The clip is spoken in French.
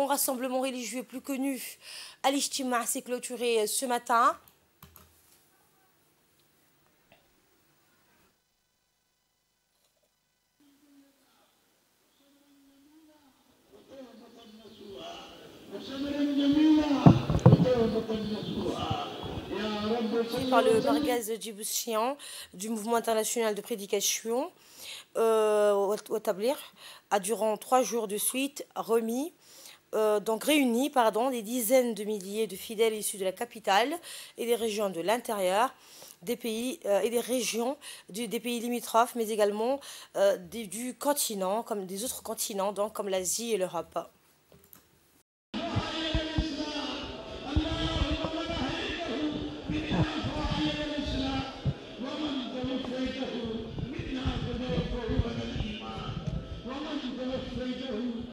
grand rassemblement religieux plus connu, Al-Ijtima, s'est clôturé ce matin. Par le Barghaz djiboutien du mouvement international de prédication, au Tablir, a durant 3 jours de suite réuni des dizaines de milliers de fidèles issus de la capitale et des régions de l'intérieur des pays et des régions des pays limitrophes, mais également du continent, comme des autres continents, donc comme l'Asie et l'Europe.